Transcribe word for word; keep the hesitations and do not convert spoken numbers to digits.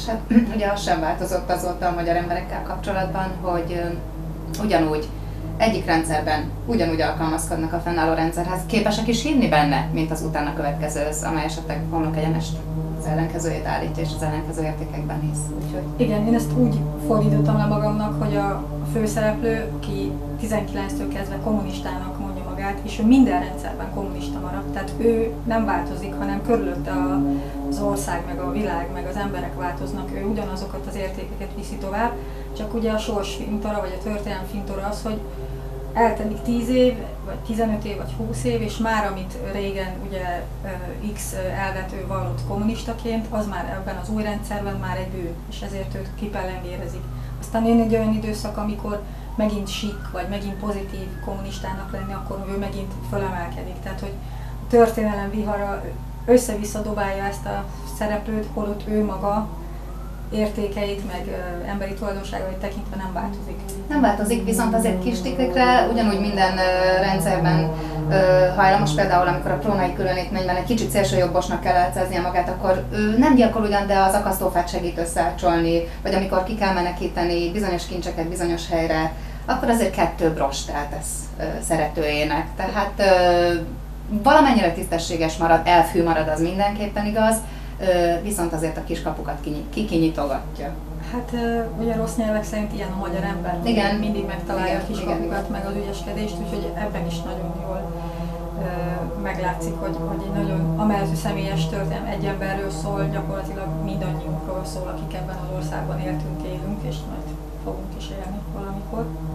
És hát ugye az sem változott azóta a magyar emberekkel kapcsolatban, hogy ugyanúgy egyik rendszerben ugyanúgy alkalmazkodnak a fennálló rendszerhez, képesek is hinni benne, mint az utána következő, amely esetleg homlok egyenest az ellenkezőjét állítja és az ellenkező értékekben hisz. Úgyhogy... Igen, én ezt úgy fordítottam le magamnak, hogy a főszereplő, aki tizenkilenctől kezdve kommunistának mondja magát, és ő minden rendszerben kommunista maradt, tehát ő nem változik, hanem körülötte az ország, meg a világ, meg az emberek változnak, ő ugyanazokat az értékeket viszi tovább, csak ugye a sors fintora, vagy a történelem fintora az, hogy eltelik tíz év, vagy tizenöt év, vagy húsz év, és már amit régen ugye X elvet ő vallott kommunistaként, az már ebben az új rendszerben már egy bűn, és ezért őt kipellengérezik. Aztán jön egy olyan időszak, amikor megint sik, vagy megint pozitív kommunistának lenni, akkor ő megint fölemelkedik. Tehát, hogy a történelem vihara össze-vissza dobálja ezt a szereplőt, holott ő maga értékeit, meg ö, emberi tulajdonságait tekintve nem változik. Nem változik, viszont azért kis tiklikre ugyanúgy minden ö, rendszerben ö, hajlamos, például amikor a Prónai különítményben egy kicsit szélsőjobbosnak kell álcáznia magát, akkor ő nem gyilkol ugyan, de az akasztófát segít összeácsolni, vagy amikor ki kell menekíteni bizonyos kincseket bizonyos helyre, akkor azért kettő brostát tesz ö, szeretőjének. Tehát ö, valamennyire tisztességes marad, elfű marad, az mindenképpen igaz, viszont azért a kiskapukat kikinyitogatja. Hát ugye rossz nyelvek szerint ilyen a magyar ember. Igen. Mindig megtalálja Igen, a kiskapukat, meg az ügyeskedést, úgyhogy ebben is nagyon jól uh, meglátszik, hogy, hogy egy nagyon, amellett, hogy személyes történelem egy emberről szól, gyakorlatilag mindannyiunkról szól, akik ebben az országban éltünk, élünk, és majd fogunk is élni valamikor.